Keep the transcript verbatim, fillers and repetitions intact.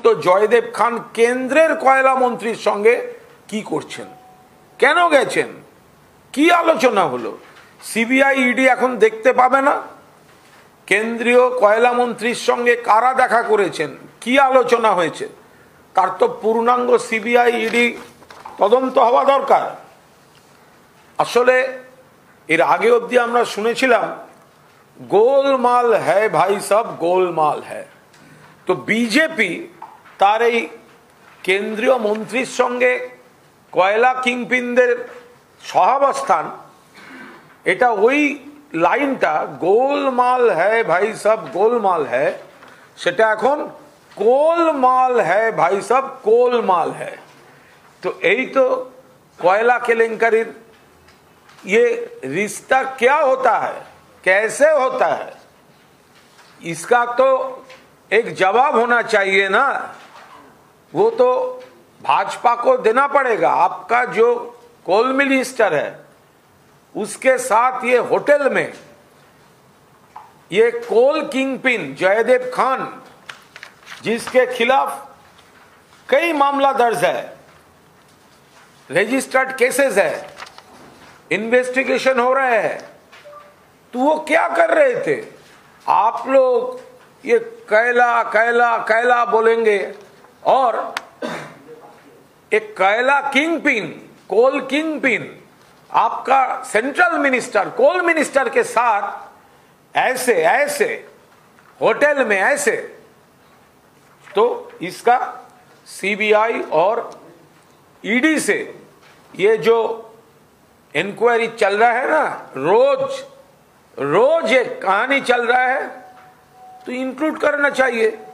তো জয়দেব খান কেন্দ্রের কয়লা মন্ত্রীর সঙ্গে কি করছেন, কেন গেছেন, কি আলোচনা হলো? সিবিআই ইডি এখন দেখতে পাবে না কেন্দ্রীয় কয়লা মন্ত্রীর সঙ্গে কারা দেখা করেছেন, কি আলোচনা হয়েছে? তার তো পূর্ণাঙ্গ সিবিআই ইডি তদন্ত হওয়া দরকার। আসলে এর আগে অবধি আমরা শুনেছিলাম গোলমাল হ্যায় ভাই সব, গোলমাল হ্যায়। তো বিজেপি তার এই কেন্দ্রীয় মন্ত্রীর সঙ্গে কয়লা কিংপিনদের সহাবস্থান, এটা ওই লাইনটা গোলমাল হ্যায় ভাই সব, গোলমাল হ্যায়, সেটা এখন কোলমাল হ্যায় ভাই সব, কোলমাল হ্যায়। तो यही तो कोयला केलेंकारीर ये रिश्ता क्या होता है, कैसे होता है, इसका तो एक जवाब होना चाहिए ना। वो तो भाजपा को देना पड़ेगा। आपका जो कोल मिनिस्टर है उसके साथ ये होटल में ये कोल किंगपिन जयदेव खान, जिसके खिलाफ कई मामला दर्ज है, रजिस्टर्ड केसेस है, इन्वेस्टिगेशन हो रहे हैं, तो वो क्या कर रहे थे? आप लोग ये कैला कैला कैला बोलेंगे और एक कैला king pin, coal king pin, आपका सेंट्रल मिनिस्टर, कोल मिनिस्टर के साथ ऐसे ऐसे होटल में ऐसे, तो इसका सीबीआई और ईडी से ये जो इंक्वायरी चल रहा है ना, रोज रोज एक कहानी चल रहा है, तो इंक्लूड करना चाहिए।